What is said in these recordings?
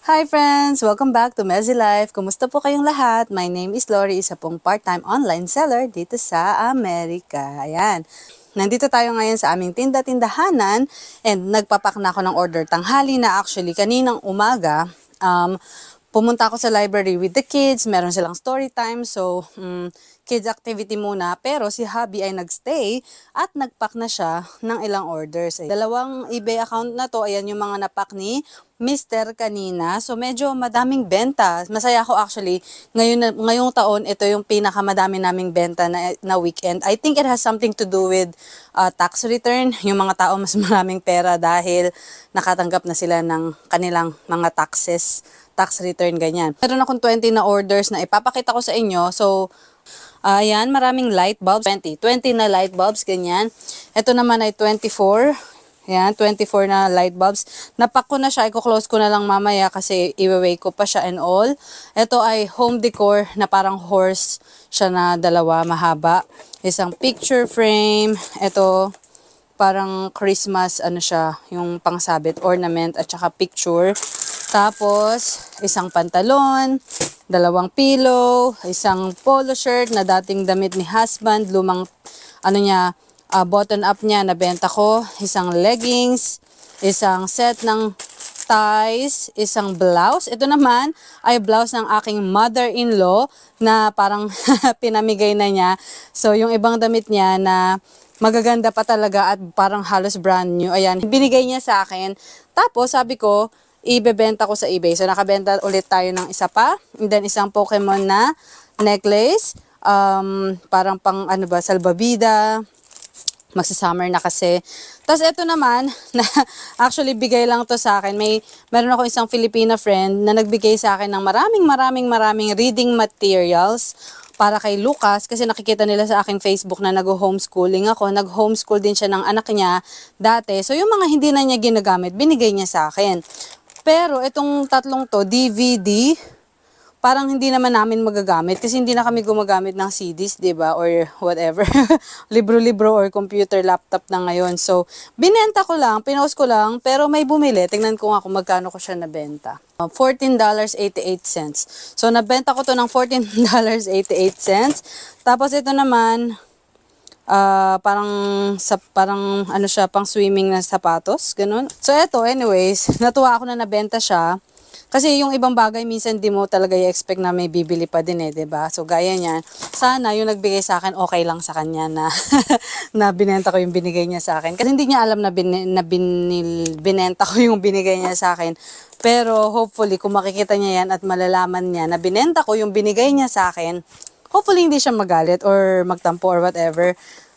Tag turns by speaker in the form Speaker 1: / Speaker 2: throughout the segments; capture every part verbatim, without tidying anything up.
Speaker 1: Hi friends! Welcome back to Mezzy Life. Kumusta po kayong lahat? My name is Lori, isa pong part-time online seller dito sa Amerika. Ayan. Nandito tayo ngayon sa aming tinda-tindahanan and nagpapak na ako ng order. Tanghali na actually. Kaninang umaga, um, pumunta ako sa library with the kids. Meron silang story time. So, um, kids activity muna. Pero si hubby ay nagstay at nagpack na siya ng ilang orders. Dalawang eBay account na to. Ayan yung mga napak ni Mister kanina. So, medyo madaming benta. Masaya ako actually. Ngayon, ngayong taon, ito yung pinakamadami naming benta na, na weekend. I think it has something to do with uh, tax return. Yung mga tao mas maraming pera dahil nakatanggap na sila ng kanilang mga taxes, tax return, ganyan. Meron akong twenty na orders na ipapakita ko sa inyo. So, ayan, maraming light bulbs. twenty. twenty na light bulbs, ganyan. Ito naman ay twenty-four. Ayan, twenty-four na light bulbs. Napak ko na siya. I-close ko na lang mamaya kasi i-weigh ko pa siya and all. Ito ay home decor na parang horse siya na dalawa, mahaba. Isang picture frame. Ito, parang Christmas, ano siya, yung pangsabit, ornament, at saka picture. Tapos, isang pantalon, dalawang pillow, isang polo shirt na dating damit ni husband, lumang, ano niya, uh, button up niya, nabenta ko, isang leggings, isang set ng ties, isang blouse. Ito naman ay blouse ng aking mother-in-law na parang pinamigay na niya. So, yung ibang damit niya na magaganda pa talaga at parang halos brand new. Ayan, binigay niya sa akin. Tapos, sabi ko, ibebenta ko sa eBay. So, nakabenta ulit tayo ng isa pa. And then, isang Pokemon na necklace. Um, parang pang, ano ba, salbabida. Magsa-summer na kasi. Tapos, ito naman, na actually, bigay lang to sa akin. May, meron ako isang Filipina friend na nagbigay sa akin ng maraming, maraming, maraming reading materials para kay Lucas kasi nakikita nila sa aking Facebook na nag-homeschooling ako. Nag-homeschool din siya ng anak niya dati. So, yung mga hindi na niya ginagamit, binigay niya sa akin. Pero, itong tatlong to, D V D, parang hindi naman namin magagamit kasi hindi na kami gumagamit ng C Ds, diba? Or whatever. Libro-libro or computer, laptop na ngayon. So, binenta ko lang, pinost ko lang, pero may bumili. Tingnan ko nga kung magkano ko siya nabenta. fourteen dollars and eighty-eight cents. So, nabenta ko to ng fourteen dollars and eighty-eight cents. Tapos, ito naman, uh, parang, sa, parang, ano siya, pang swimming na sapatos, ganun. So, ito, anyways, natuwa ako na nabenta siya. Kasi yung ibang bagay, minsan di mo talaga i-expect na may bibili pa din eh, diba? So, gaya niyan. Sana yung nagbigay sa akin, okay lang sa kanya na, na binenta ko yung binigay niya sa akin. Kasi hindi niya alam na, bin, na binil, binenta ko yung binigay niya sa akin. Pero, hopefully, kung makikita niya yan at malalaman niya na binenta ko yung binigay niya sa akin, hopefully, hindi siya magalit or magtampo or whatever.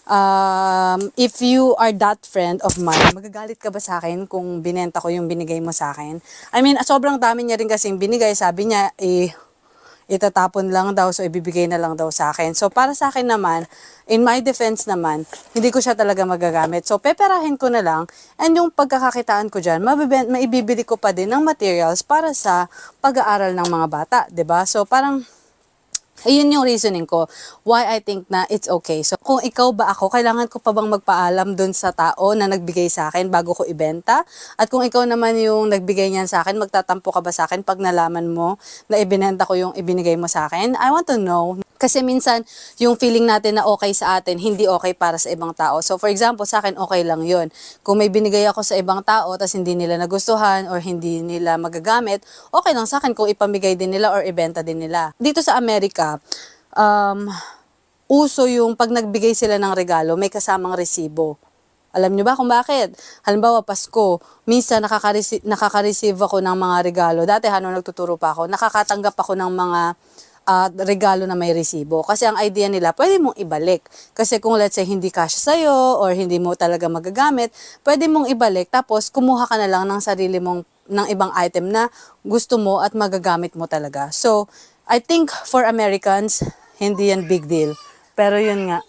Speaker 1: Um, if you are that friend of mine, magagalit ka ba sa akin kung binenta ko yung binigay mo sa akin? I mean, sobrang dami niya rin kasing binigay. Sabi niya, eh, itatapon lang daw, so ibibigay na lang daw sa akin. So, para sa akin naman, in my defense naman, hindi ko siya talaga magagamit. So, peperahin ko na lang. And yung pagkakakitaan ko dyan, maibibili ko pa din ng materials para sa pag-aaral ng mga bata. Diba? So, parang ayun yung reasoning ko why I think na it's okay. So, kung ikaw ba ako, kailangan ko pa bang magpaalam dun sa tao na nagbigay sa akin bago ko ibenta? At kung ikaw naman yung nagbigay niyan sa akin, magtatampo ka ba sa akin pag nalaman mo na ibinenta ko yung ibinigay mo sa akin? I want to know. Kasi minsan, yung feeling natin na okay sa atin, hindi okay para sa ibang tao. So, for example, sa akin, okay lang yun. Kung may binigay ako sa ibang tao, tas hindi nila nagustuhan or hindi nila magagamit, okay lang sa akin kung ipamigay din nila or ibenta din nila. Dito sa Amerika, um, uso yung pag nagbigay sila ng regalo, may kasamang resibo. Alam nyo ba kung bakit? Halimbawa, Pasko, minsan nakaka-receive, nakaka-receive ako ng mga regalo. Dati, ano, nagtuturo pa ako, nakakatanggap ako ng mga at uh, regalo na may resibo. Kasi ang idea nila, pwede mong ibalik. Kasi kung let's say hindi kasya sa'yo or hindi mo talaga magagamit, pwede mong ibalik tapos kumuha ka na lang ng sarili mong ng ibang item na gusto mo at magagamit mo talaga. So, I think for Americans, hindi yan big deal. Pero yun nga,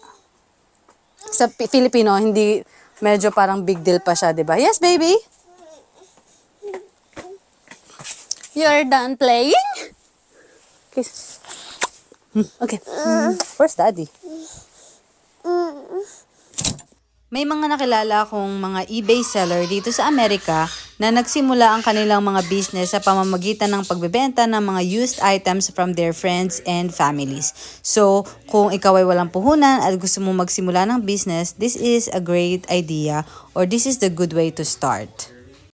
Speaker 1: sa Filipino, hindi medyo parang big deal pa siya, diba? Yes, baby? You're done playing? Kiss. Okay. Where's daddy? May mga nakilala akong mga eBay seller dito sa Amerika na nagsimula ang kanilang mga business sa pamamagitan ng pagbebenta ng mga used items from their friends and families. So, kung ikaw ay walang puhunan at gusto mo magsimula ng business, this is a great idea or this is the good way to start.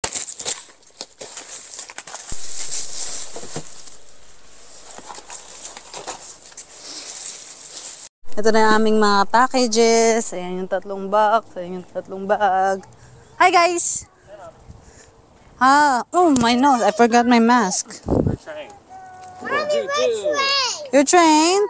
Speaker 1: Ito na yung aming mga packages. Ayan yung tatlong box. Ayan yung tatlong bag. Hi guys! Ah, oh my nose. I forgot my mask.
Speaker 2: We're trained.
Speaker 3: Mommy, we're trained.
Speaker 1: You're trained?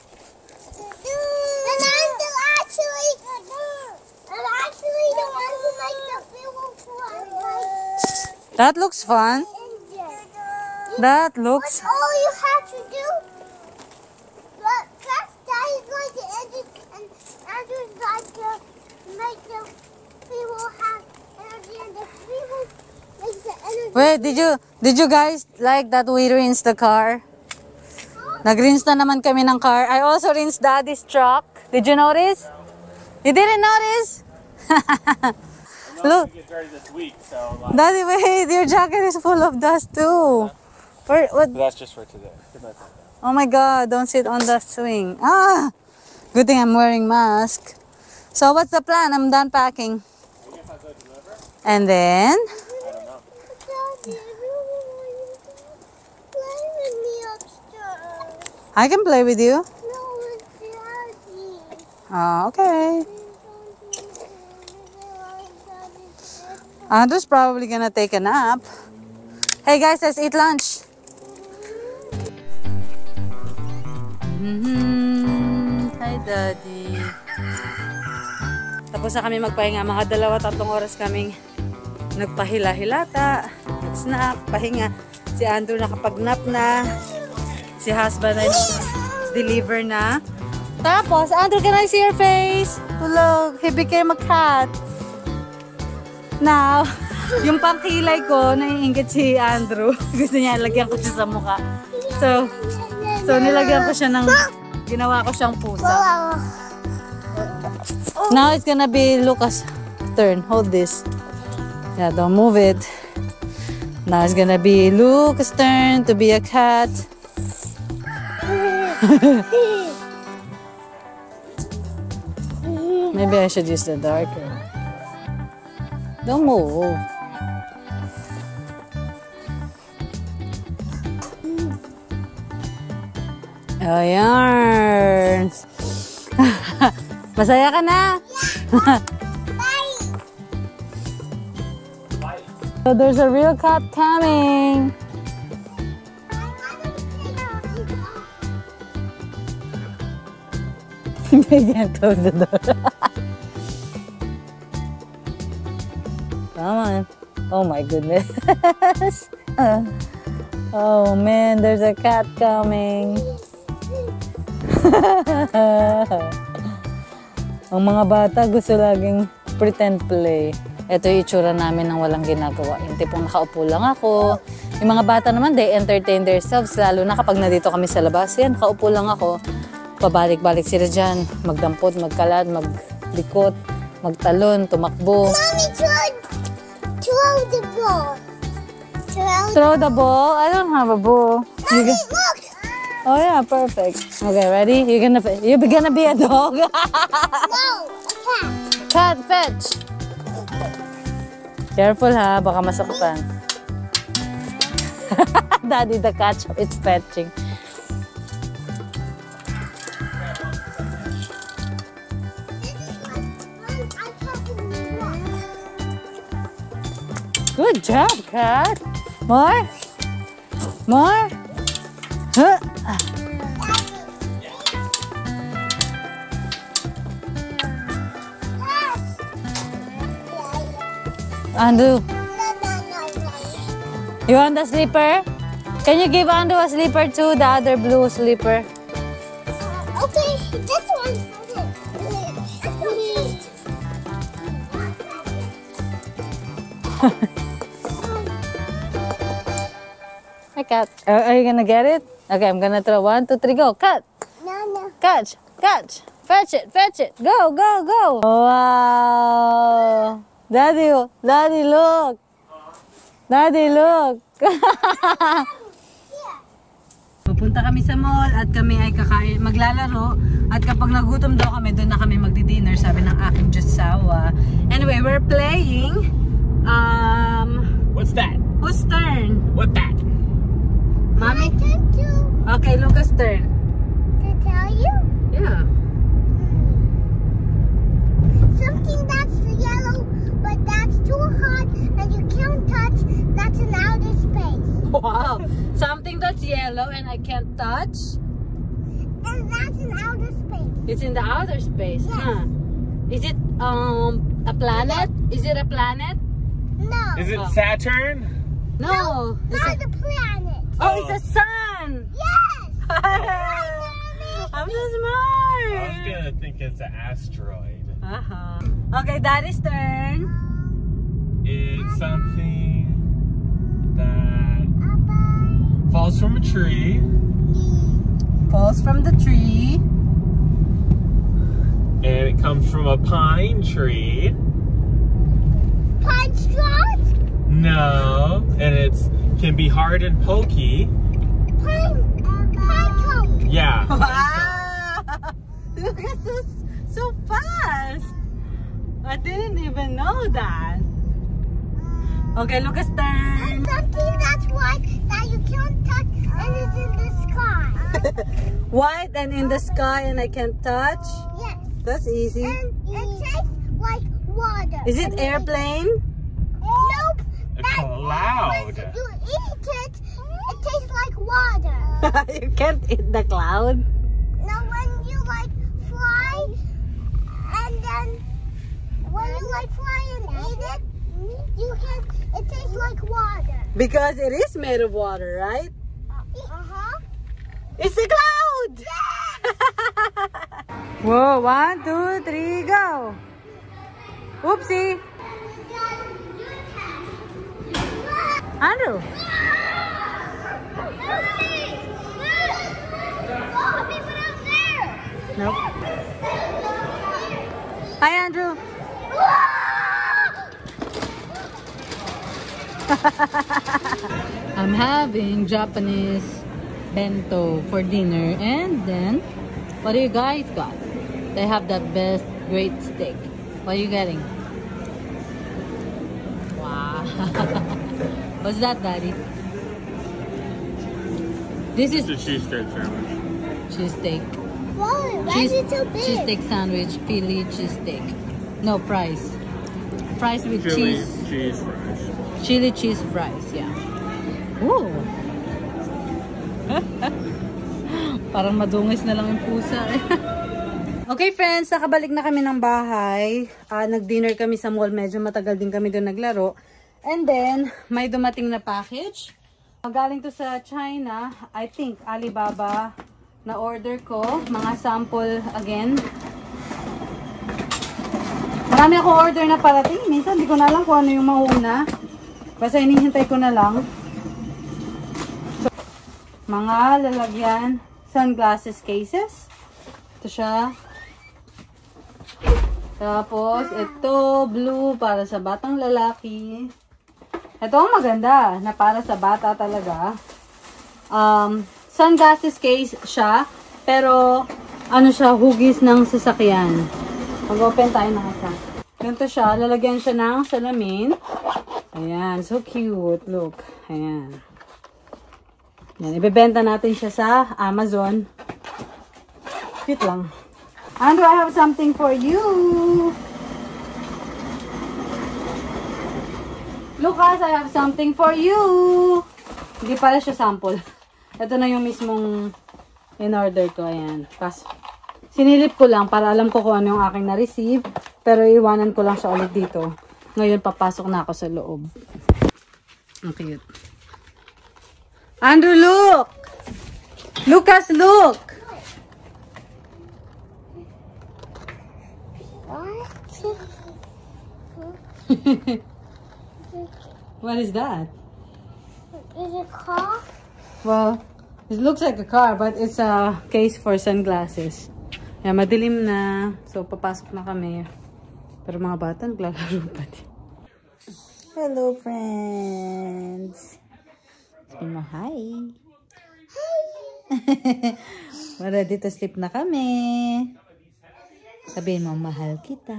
Speaker 3: And I'm the actually, I'm actually the one who makes the pillow fly like
Speaker 1: That looks fun.
Speaker 3: engine.
Speaker 1: That looks...
Speaker 3: All you have to do, but first that is like the engine, and Andrew's like to make the pillow have energy, and the pillow makes the energy.
Speaker 1: Wait, did you did you guys like that we rinsed the car? Nag-rinse na naman kami ng car. I also rinsed Daddy's truck. Did you notice? You didn't notice? Look,
Speaker 2: It gets dirty this week, so like,
Speaker 1: Daddy, wait, your jacket is full of dust too. Where, what?
Speaker 2: that's just for today. Good night.
Speaker 1: Oh my God, don't sit on the swing. Ah, good thing I'm wearing mask. So what's the plan? I'm done packing.
Speaker 2: I guess I'll go deliver.
Speaker 1: And then,
Speaker 2: I don't know.
Speaker 3: Daddy, I really want you to play with me upstairs.
Speaker 1: I can play with you.
Speaker 3: No, with Daddy.
Speaker 1: Ah, okay.
Speaker 3: Please don't do that. Daddy's sick.
Speaker 1: Andrew's probably gonna take a nap. Hey guys, let's eat lunch. Mm-hmm. Hi, Daddy. Tapos na kami magpahinga. Mga dalawa, tatlong oras kaming nagpahila-hilata, nag-snack, pahinga. Si Andrew nakapag-nap na. Si husband ay deliver na. Tapos, Andrew, can I see your face? Look, he became a cat. Now, yung pangkilay ko, naiingit si Andrew. Gusto niya, lagyan ko siya sa mukha. So, so nilagyan ko siya ng, ginawa ko siyang pusa. Now it's gonna be Lucas' turn. Hold this. Yeah, don't move it. Now it's gonna be Lucas' turn to be a cat. Maybe I should use the darker. Don't move. Ayan. Masaya ka na? So there's a real cat coming. You can't close the door. Come on. Oh my goodness. Oh man, there's a cat coming. Ang mga bata gusto laging pretend play. Ito yung itsura namin nang walang ginagawa. Yung tipong nakaupo lang ako. Yung mga bata naman, they entertain themselves. Lalo na kapag nandito kami sa labas. Yan, nakaupo lang ako. Pabalik-balik sila dyan. Magdampot, magkalat, maglikot, magtalon, tumakbo.
Speaker 3: Mommy, throw, throw the ball. Throw,
Speaker 1: Throw the ball? I don't have a ball. You
Speaker 3: Mommy,
Speaker 1: ga-
Speaker 3: look.
Speaker 1: oh yeah, perfect. Okay, ready? You're gonna, you're gonna be a dog?
Speaker 3: No, a cat.
Speaker 1: Cat, fetch! Careful ha, baka masaktan. Daddy the cat, it's fetching. Good job, cat. More? More? Huh? Andrew, you want the slipper? Can you give Andrew a slipper too? The other blue slipper.
Speaker 3: Okay, this one.
Speaker 1: Hi, cat. Are, are you gonna get it? Okay, I'm gonna throw one, two, three, go. Cat.
Speaker 3: No, no.
Speaker 1: Catch, catch, fetch it, fetch it, go, go, go. Wow. Daddy, Daddy, look. Daddy, look! Pupunta kami sa mall at kami ay kakain, maglalaro. At kapag nagutom daw kami, doon na kami magdi-dinner, sabi ng aking Josawa. Anyway, we're playing. Um,
Speaker 2: What's that?
Speaker 1: whose turn?
Speaker 2: What that?
Speaker 3: My
Speaker 1: Mommy?
Speaker 3: turn to,
Speaker 1: Okay, Lucas' turn.
Speaker 3: to tell you
Speaker 1: Yeah.
Speaker 3: something that's yellow, but that's too hot and you can't touch. That's an outer space.
Speaker 1: Wow. Something that's yellow and I can't touch.
Speaker 3: And that's an outer space.
Speaker 1: It's in the outer space,
Speaker 3: Yes.
Speaker 1: huh? Is it um a planet? Is it a planet?
Speaker 3: No.
Speaker 2: Is it
Speaker 1: Oh.
Speaker 2: Saturn?
Speaker 1: No. Is
Speaker 3: Not
Speaker 1: it-
Speaker 3: a planet.
Speaker 1: oh, it's a sun.
Speaker 3: Yes.
Speaker 1: I'm so
Speaker 2: I
Speaker 1: smart.
Speaker 2: was gonna think it's an asteroid.
Speaker 1: Uh-huh. Okay, Daddy's turn.
Speaker 2: It's something that falls from a tree.
Speaker 1: Falls from the tree.
Speaker 2: And it comes from a pine tree.
Speaker 3: Pine straws.
Speaker 2: No. And it's can be hard and pokey.
Speaker 3: Pine. Pine cone.
Speaker 2: Yeah.
Speaker 1: Wow! Look at this, so fast. I didn't even know that. Okay, Lucas' turn.
Speaker 3: Something that's white that you can't touch and is in the sky.
Speaker 1: White and in the sky and I can't touch.
Speaker 3: Yes.
Speaker 1: That's easy.
Speaker 3: And it tastes like water.
Speaker 1: Is it airplane?
Speaker 3: Nope.
Speaker 2: A
Speaker 3: That-
Speaker 2: cloud.
Speaker 3: When you eat it, it tastes like water.
Speaker 1: You can't eat the cloud.
Speaker 3: Now when you like fly, and then when you like fly and eat it, you can. It tastes like water.
Speaker 1: Because it is made of water, right?
Speaker 3: Uh huh.
Speaker 1: It's the cloud! Whoa, one, two, three, go! Oopsie! Andrew! Nope. Hi, Andrew! I'm having Japanese bento for dinner, and then what do you guys got? They have the best great steak. What are you getting? Wow. What's that, Daddy? This is
Speaker 2: It's a cheesesteak sandwich.
Speaker 1: cheesesteak.
Speaker 3: Whoa, why
Speaker 1: Cheese,
Speaker 3: is it so big?
Speaker 1: cheesesteak sandwich, Philly cheesesteak. No, fries. Fries with
Speaker 2: Chili
Speaker 1: cheese.
Speaker 2: cheese fries.
Speaker 1: Chili cheese fries, yeah. Ooh. Parang madungis na lang yung pusa. Okay friends, nakabalik na kami ng bahay. Uh, Nag-dinner kami sa mall. Medyo matagal din kami doon naglaro. And then, may dumating na package. Galing to sa China. I think Alibaba na order ko. Mga sample again. Marami ako order na parating. Minsan, hindi ko na alam kung ano yung mauna. Basta hinihintay ko na lang. So, mga lalagyan. Sunglasses cases. Ito siya. Tapos, ito, blue, para sa batang lalaki. Ito ang maganda, na para sa bata talaga. Um, sunglasses case siya, pero, ano siya, hugis ng sasakyan. Mag-open tayo ng isa. Ganito siya, lalagyan siya ng salamin. Ayan, so cute. Look, ayan. Yan, ibebenta natin siya sa Amazon. Cute lang. Andrew, I have something for you. Lucas, I have something for you. Hindi pala siya sample. Ito na yung mismong in-order ko. Ayan. Pas sinilip ko lang para alam ko kung ano yung aking na-receive. Pero iwanan ko lang siya ulit dito. Ngayon, papasok na ako sa loob. Ang cute. Andrew, look! Lucas, look! What is that?
Speaker 3: Is it a car?
Speaker 1: Well, it looks like a car, but it's a case for sunglasses. Yeah, madilim na. So, papasok na kami. Pero mga bata, naglalaro pa din. Hello, friends. Sabi mo, hi. Ready to sleep na kami. Sabihin mo, mahal kita.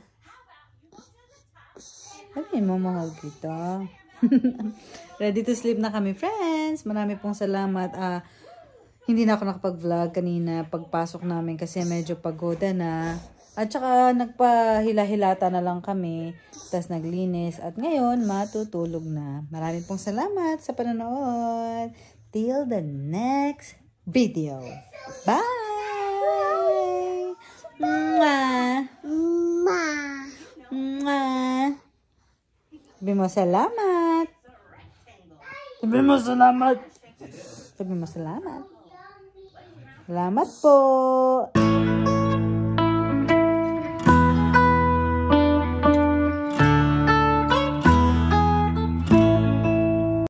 Speaker 1: Sabihin mo, mahal kita. Ready to sleep na kami, friends. Marami pong salamat. Ah, hindi na ako nakapag-vlog kanina pagpasok namin kasi medyo pagoda na. At saka nagpahila-hilata na lang kami. Tapos naglinis. At ngayon, matutulog na. Marami pong salamat sa panonood. Till the next video. Bye! Mwah!
Speaker 3: Ma.
Speaker 1: Mwah! Sabi mo salamat. Sabi mo salamat. Sabi mo salamat. Salamat po.